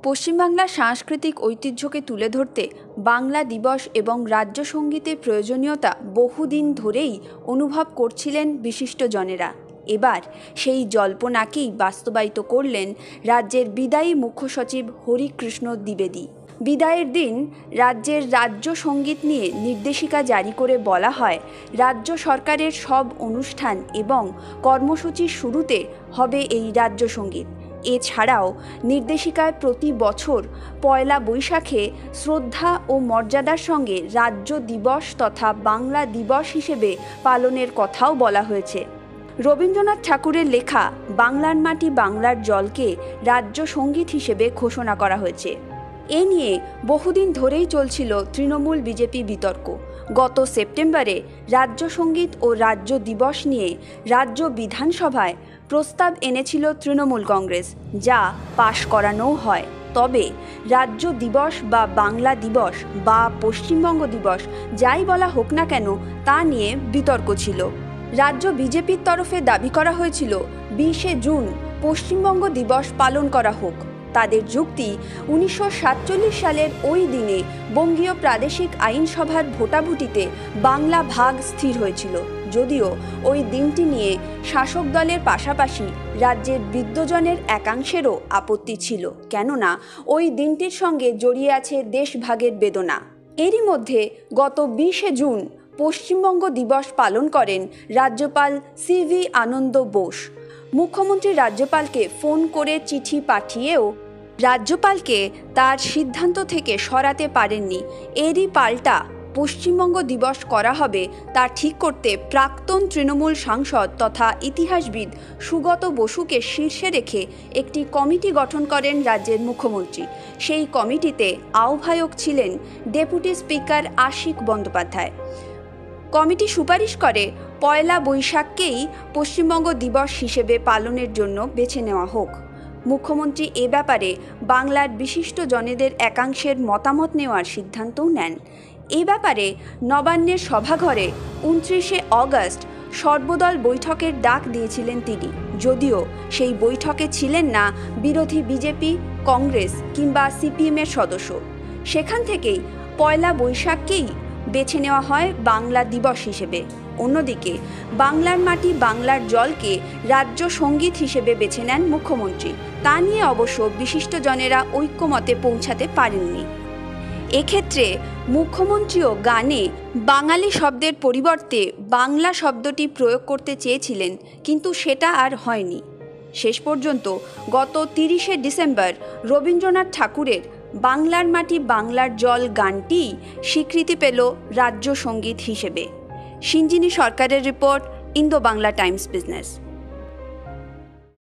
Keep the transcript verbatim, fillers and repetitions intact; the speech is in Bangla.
পশ্চিমবাংলার সাংস্কৃতিক ঐতিহ্যকে তুলে ধরতে বাংলা দিবস এবং রাজ্য সঙ্গীতের প্রয়োজনীয়তা বহুদিন ধরেই অনুভব করছিলেন বিশিষ্টজনেরা। এবার সেই জল্পনাকেই বাস্তবায়িত করলেন রাজ্যের বিদায়ী মুখ্য সচিব হরিকৃষ্ণ দ্বিবেদী। বিদায়ের দিন রাজ্যের রাজ্য সঙ্গীত নিয়ে নির্দেশিকা জারি করে বলা হয়, রাজ্য সরকারের সব অনুষ্ঠান এবং কর্মসূচির শুরুতে হবে এই রাজ্য সঙ্গীত। এছাড়াও নির্দেশিকায় প্রতি বছর পয়লা বৈশাখে শ্রদ্ধা ও মর্যাদার সঙ্গে রাজ্য দিবস তথা বাংলা দিবস হিসেবে পালনের কথাও বলা হয়েছে। রবীন্দ্রনাথ ঠাকুরের লেখা বাংলার মাটি বাংলার জলকে রাজ্য সঙ্গীত হিসেবে ঘোষণা করা হয়েছে। এ নিয়ে বহুদিন ধরেই চলছিল তৃণমূল বিজেপি বিতর্ক। গত সেপ্টেম্বরে রাজ্য সঙ্গীত ও রাজ্য দিবস নিয়ে রাজ্য বিধানসভায় প্রস্তাব এনেছিল তৃণমূল কংগ্রেস, যা পাশ করানোও হয়। তবে রাজ্য দিবস বা বাংলা দিবস বা পশ্চিমবঙ্গ দিবস যাই বলা হোক না কেন, তা নিয়ে বিতর্ক ছিল। রাজ্য বিজেপির তরফে দাবি করা হয়েছিল বিশে জুন পশ্চিমবঙ্গ দিবস পালন করা হোক। তাদের যুক্তি, উনিশশো সাতচল্লিশ সালের ওই দিনে বঙ্গীয় প্রাদেশিক আইনসভার ভোটাভুটিতে বাংলা ভাগ স্থির হয়েছিল। যদিও ওই দিনটি নিয়ে শাসক দলের পাশাপাশি রাজ্যের বৃদ্ধজনের একাংশেরও আপত্তি ছিল, কেননা ওই দিনটির সঙ্গে জড়িয়ে আছে দেশভাগের বেদনা। এরই মধ্যে গত বিশে জুন পশ্চিমবঙ্গ দিবস পালন করেন রাজ্যপাল সি ভি আনন্দ বোস। মুখ্যমন্ত্রী রাজ্যপালকে ফোন করে চিঠি পাঠিয়েও রাজ্যপালকে তার সিদ্ধান্ত থেকে সরাতে পারেননি। এরই পাল্টা পশ্চিমবঙ্গ দিবস করা হবে তা ঠিক করতে প্রাক্তন তৃণমূল সাংসদ তথা ইতিহাসবিদ সুগত বসুকে শীর্ষে রেখে একটি কমিটি গঠন করেন রাজ্যের মুখ্যমন্ত্রী। সেই কমিটিতে আহ্বায়ক ছিলেন deputy speaker Ashik Bandyopadhyay. Committee সুপারিশ করে পয়লা বৈশাখকেই পশ্চিমবঙ্গ দিবস হিসেবে পালনের জন্য বেছে নেওয়া হোক। মুখ্যমন্ত্রী এ ব্যাপারে বাংলার বিশিষ্ট জনেদের একাংশের মতামত নেওয়ার সিদ্ধান্তও নেন। এ ব্যাপারে নবান্নের সভাঘরে উনত্রিশে অগস্ট সর্বদল বৈঠকের ডাক দিয়েছিলেন তিনি, যদিও সেই বৈঠকে ছিলেন না বিরোধী বিজেপি, কংগ্রেস কিংবা সিপিএমের সদস্য। সেখান থেকেই পয়লা বৈশাখকেই বেছে নেওয়া হয় বাংলা দিবস হিসেবে। অন্যদিকে বাংলার মাটি বাংলার জলকে রাজ্য সঙ্গীত হিসেবে বেছে নেন মুখ্যমন্ত্রী। তা নিয়ে অবশ্য বিশিষ্টজনেরা ঐক্যমতে পৌঁছাতে পারেননি। এক্ষেত্রে মুখ্যমন্ত্রীও গানে বাঙালি শব্দের পরিবর্তে বাংলা শব্দটি প্রয়োগ করতে চেয়েছিলেন, কিন্তু সেটা আর হয়নি। শেষ পর্যন্ত গত তিরিশে ডিসেম্বর রবীন্দ্রনাথ ঠাকুরের বাংলার মাটি বাংলার জল গানটি স্বীকৃতি পেল রাজ্য সঙ্গীত হিসেবে। সিঞ্জিনী সরকারের report, Indo Bangla Times business.